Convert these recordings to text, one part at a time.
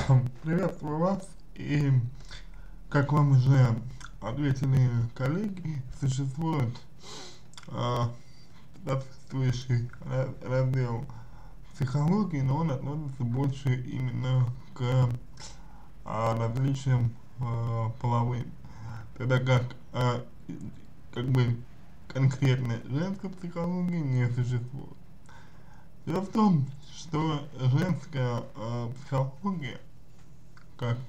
Приветствую вас. И как вам уже ответили коллеги, существует а, соответствующий раздел психологии, но он относится больше именно к различиям половым. Тогда как как бы конкретной женской психологии не существует. Дело в том, что женская психология как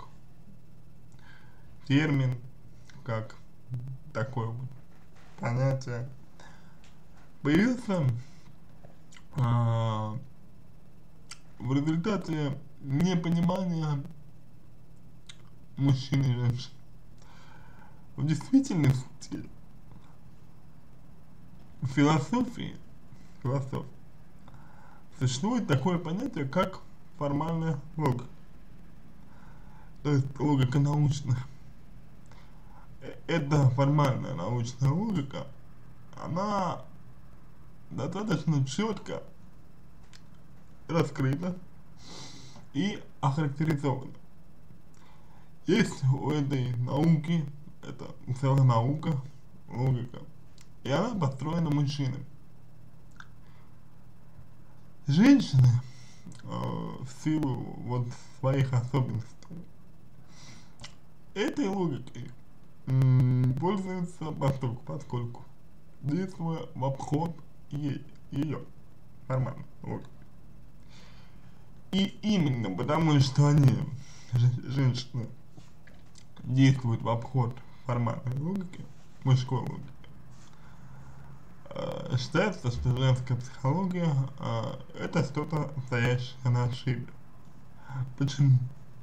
термин, как такое вот понятие, появился в результате непонимания мужчин и женщин. В действительности в философии существует такое понятие, как формальная логика, то есть логика научная. Эта формальная научная логика, она достаточно четко раскрыта и охарактеризована. Есть у этой науки, это целая наука, логика, и она построена мужчинами. Женщины в силу вот своих особенностей этой логикой пользуются поскольку действуя в обход ее нормально логики. И именно потому, что они, женщины, действуют в обход формальной логики, мужской логики, считается, что женская психология это что-то стоящее на ошибке. Почему?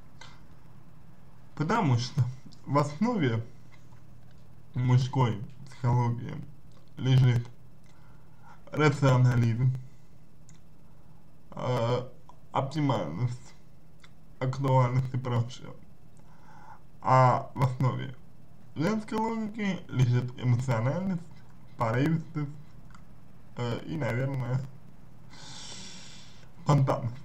Потому что в основе мужской психологии лежит рационализм, оптимальность, актуальность и прочее. А в основе женской логики лежит эмоциональность, порывистость и, наверное, спонтанность.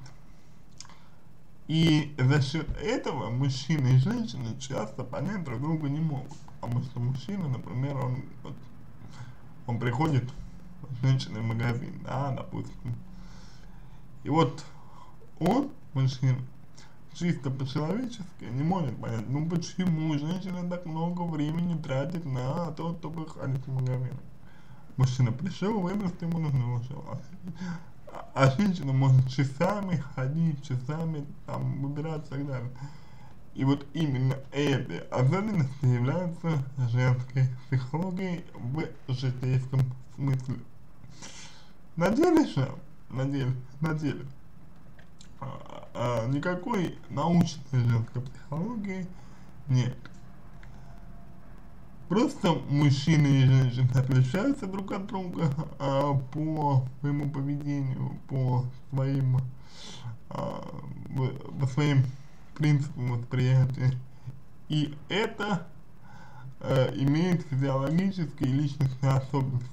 И за счет этого мужчины и женщины часто понять друг друга не могут. Потому что мужчина, например, он приходит с женщиной в магазин, да, допустим. И вот он, мужчина, чисто по-человечески не может понять, ну почему женщина так много времени тратит на то, чтобы ходить в магазин. Мужчина пришел, выбрал, ему нужно ушел. А женщина может часами ходить, часами там выбирать и так далее. И вот именно этой особенностью является женской психологией в житейском смысле. На деле же, на деле, никакой научной женской психологии нет. Просто мужчины и женщины отличаются друг от друга по своему поведению, по своим принципам восприятия. И это имеет физиологические и личностные особенности.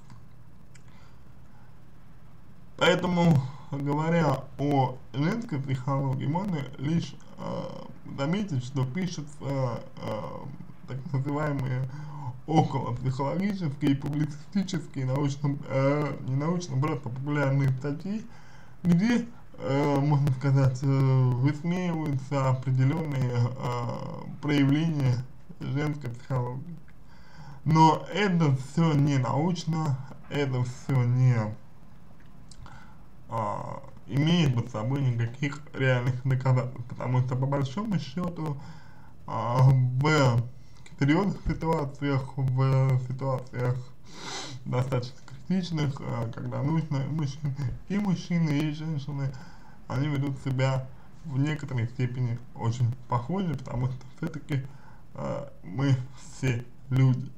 Поэтому, говоря о женской психологии, можно лишь заметить, что пишутся так называемые около психологические и публицистические, не научно, просто популярные статьи, где, можно сказать, высмеиваются определенные проявления женской психологии. Но это все не научно, это все не имеет под собой никаких реальных доказательств, потому что по большому счету в серьезных ситуациях, в ситуациях достаточно критичных, когда нужно, и мужчины, и женщины, они ведут себя в некоторой степени очень похоже, потому что все-таки мы все люди.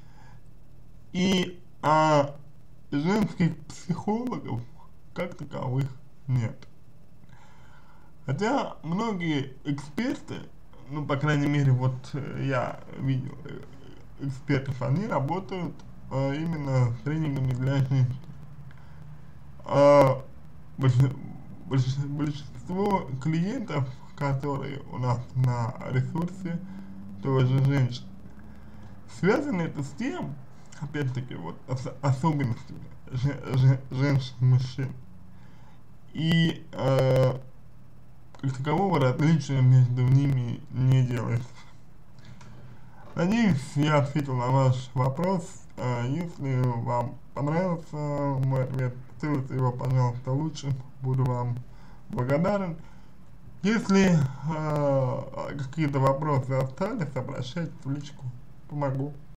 И женских психологов как таковых нет. Хотя многие эксперты, ну, по крайней мере, вот я видел экспертов, они работают именно с тренингами для женщин. Большинство клиентов, которые у нас на ресурсе той же женщины. Связано это с тем, опять-таки, вот, с особенностями женщин и мужчин. И как такового различия между ними не делается. Надеюсь, я ответил на ваш вопрос. Если вам понравился мой ответ, сделайте его, пожалуйста, лучше. Буду вам благодарен. Если какие-то вопросы остались, обращайтесь в личку. Помогу.